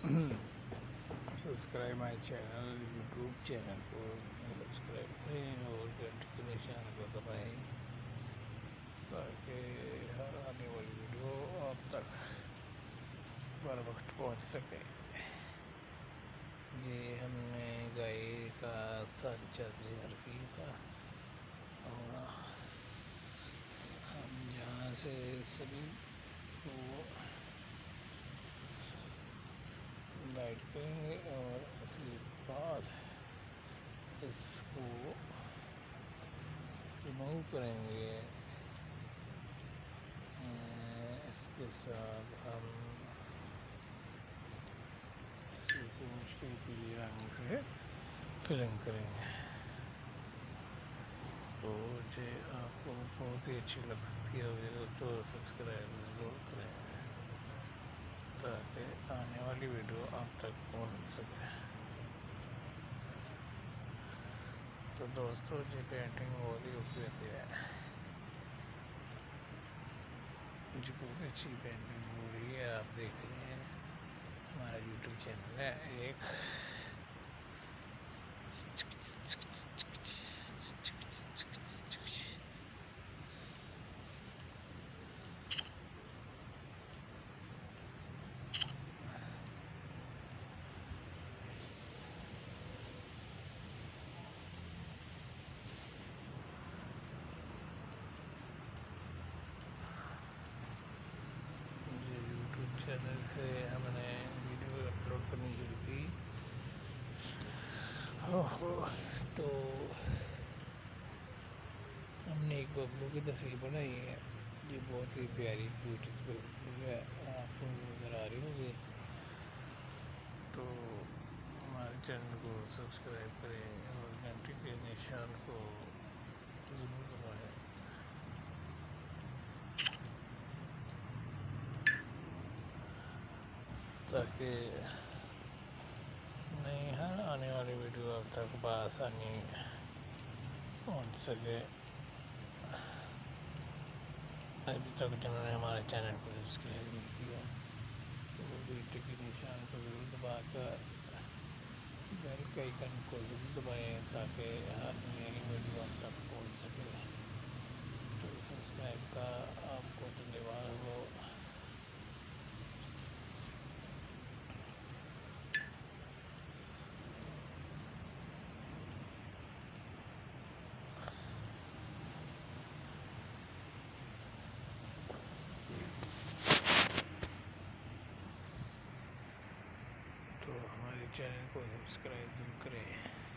Subscribe my channel, YouTube channel को subscribe करें और घंटी के निशान को दबाएं ताकि हर आने वाली वीडियो आप तक बर वक्त पहुँच सके। ये हमने गाय का सांचा तैयार किया था और हम यहाँ से सभी को लाइट करेंगे और इसके बाद इसको रिमूव करेंगे। इसके साथ हम इसको पीले रंग से फिलिंग करेंगे। तो जो आपको बहुत ही अच्छी लगती है तो सब्सक्राइब ज़रूर करें ताकि आने वाली वीडियो आप तक पहुंच सके। तो दोस्तों ये पेंटिंग बहुत ही उपयोगी है, मुझे बहुत अच्छी पेंटिंग हो रही है। आप देख रहे हैं हमारा यूट्यूब चैनल है एक चैनल से हमने वीडियो अपलोड करनी शुरू की। तो हमने एक बबलू की तस्वीर बनाई है, ये बहुत ही प्यारी ब्यूटीफुल है, आपको नज़र आ रही होगी। तो हमारे चैनल को सब्सक्राइब करें और घंटी के निशान को ज़रूर दबाएं ताकि नई हर आने वाली वीडियो आप तक बआसानी पहुँच सके। अभी तक जिन्होंने हमारे चैनल को सब्सक्राइब नहीं किया तो घंटी के निशान को ज़रूर दबाकर बेल के आइकन को ज़रूर दबाएं ताकि हर नई वीडियो आप तक पहुँच सके। तो सब्सक्राइब का आपको धन्यवाद हो। तो हमारे चैनल को सब्सक्राइब जरूर करें।